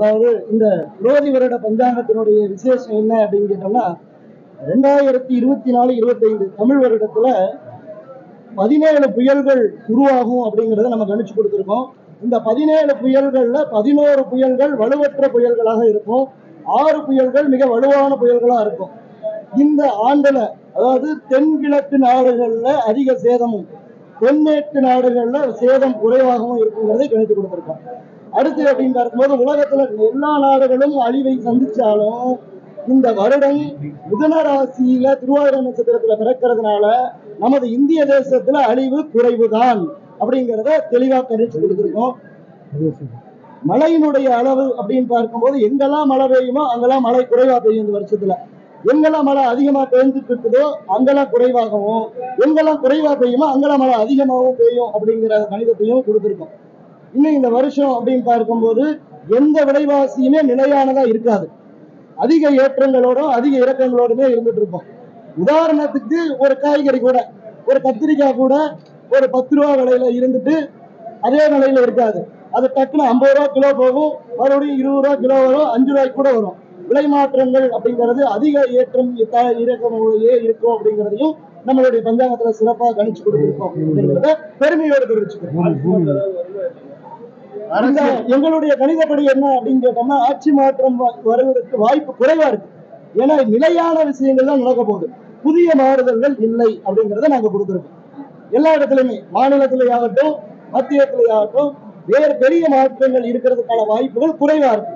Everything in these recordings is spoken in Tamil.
அதாவது இந்த குரோதி வருட பஞ்சாங்கத்தினுடைய விசேஷம் என்ன அப்படின்னு கேட்டோம்னா 2024-25 தமிழ் வருடத்துல 17 புயல்கள் உருவாகும் அப்படிங்கறத நம்ம கணிச்சு கொடுத்திருக்கோம். இந்த 17 புயல்கள்ல 11 புயல்கள் வலுவற்ற புயல்களாக இருக்கும், 6 புயல்கள் மிக வலுவான புயல்களா இருக்கும். இந்த ஆண்டுல அதாவது தென்கிழக்கு நாடுகள்ல அதிக சேதமும் தென்மேற்கு நாடுகள்ல சேதம் குறைவாகவும் இருக்குங்கிறதை கணித்து கொடுத்திருக்கோம். அடுத்து அப்படின்னு பார்க்கும்போது உலகத்துல எல்லா நாடுகளும் அழிவை சந்திச்சாலும் இந்த வருடம் மிதுன ராசியில திருவாதிரை நட்சத்திரத்துல பிறக்கிறதுனால நமது இந்திய தேசத்துல அழிவு குறைவுதான் அப்படிங்கிறத தெளிவா கணிச்சு கொடுத்திருக்கோம். மழையினுடைய அளவு அப்படின்னு பார்க்கும்போது எங்கெல்லாம் மழை பெய்யுமோ அங்கெல்லாம் மழை குறைவா பெய்யும். இந்த வருஷத்துல எங்கெல்லாம் மழை அதிகமா பெய்ஞ்சிட்டு இருக்குதோ அங்கெல்லாம் குறைவாகவும், எங்கெல்லாம் குறைவா பெய்யுமோ அங்கெல்லாம் மழை அதிகமாகவும் பெய்யும் அப்படிங்கிற கணிதத்தையும் கொடுத்திருக்கோம். இன்னும் இந்த வருஷம் அப்படின்னு பார்க்கும்போது எந்த விலைவாசியுமே நிலையானதா இருக்காது, அதிக ஏற்றங்களோடும் அதிக இறக்கங்களோடுமே இருந்துட்டு இருக்கும். உதாரணத்துக்கு ஒரு காய்கறி கூட, ஒரு கத்திரிக்காய் கூட ஒரு 10 ரூபா விலையில இருந்துட்டு அதே விலையில இருக்காது. அது டக்குன்னு 50 ரூபா கிலோ போகும், மறுபடியும் 20 ரூபா கிலோ வரும், 5 ரூபாய்க்கு கூட வரும். விலை மாற்றங்கள் அப்படிங்கிறது அதிக ஏற்றம் இறக்கமுறையே இருக்கும் அப்படிங்கிறதையும் நம்மளுடைய பஞ்சாங்கத்துல சிறப்பாக கணிச்சு கொடுத்திருக்கோம் அப்படிங்கிறத பெருமையோடு தெரிவிச்சுக்கிறோம். எங்களுடைய கணிதப்படி என்ன அப்படின்னு கேட்டோம்னா ஆட்சி மாற்றம் வருவதற்கு வாய்ப்பு குறைவா இருக்கு. ஏன்னா நிலையான விஷயங்கள் தான் நடக்க போகுது, புதிய மாறுதல்கள் இல்லை அப்படிங்கிறத நாங்க கொடுத்துருக்கோம். எல்லா இடத்துலயுமே மாநிலத்திலேயாகட்டும் மத்தியத்திலேயாகட்டும் வேறு பெரிய மாற்றங்கள் இருக்கிறதுக்கான வாய்ப்புகள் குறைவா இருக்கு.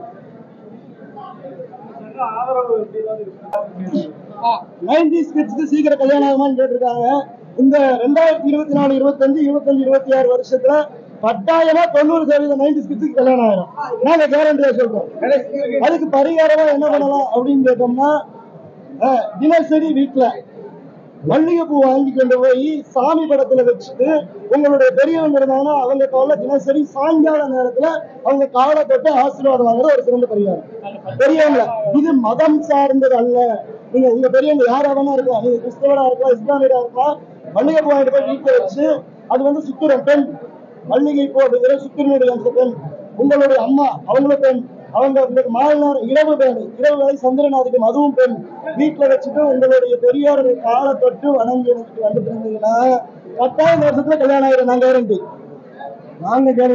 90s கிட்ஸ்க்கு சீக்கிரம் கல்யாணம் ஆகுமான்னு கேட்டிருக்காங்க. இந்த 2024, 25, 26 வருஷத்துல கட்டாயமா 90% 90s கிட்ஸ்க்கு கல்யாணம் ஆயிடும். நாங்க கேரண்டியா சொல்றோம். அதுக்கு பரிகாரமா என்ன பண்ணலாம் அப்படின்னு கேட்டோம்னா, தினசரி வீட்டுல மல்லிகைப்பூ வாங்கி கொண்டு போய் சாமி படத்துல வச்சுட்டு உங்களுடைய பெரியவங்க இருந்தாங்கன்னா அவங்க கால தினசரி சாயங்கால நேரத்துல அவங்க காலை தொட்டு ஆசீர்வாதம் வாங்குற ஒரு சிறந்த பரிகாரம். பெரியவங்க இது மதம் சார்ந்தது அல்ல. நீங்க உங்க பெரியவங்க யாராவது இருக்கலாம், நீங்க கிறிஸ்தவரா இருக்கலாம், இஸ்லாமியரா இருக்கலாம், மல்லிகைப்பூ வாங்கிட்டு போய் வீட்டுல வச்சு அது வந்து சுக்கிரன் பெண், மல்லிகைப்பூ அப்படிங்கிற சுக்கிரனுடைய அம்ச பெண். உங்களுடைய அம்மா அவங்களும் பெண், அவங்க உங்களுக்கு மாலை இரவு பெண், இரவு வேலை சந்திரநாதிக்கும் அதுவும் பெண். வீட்டுல வச்சுட்டு உங்களுடைய பெரியோர்கள் காலை தொட்டு வணங்கி வந்துட்டு இருந்தீங்கன்னா கட்டாயம் வருஷத்துல கல்யாணம் ஆயிரும். நாங்க கேரண்டி.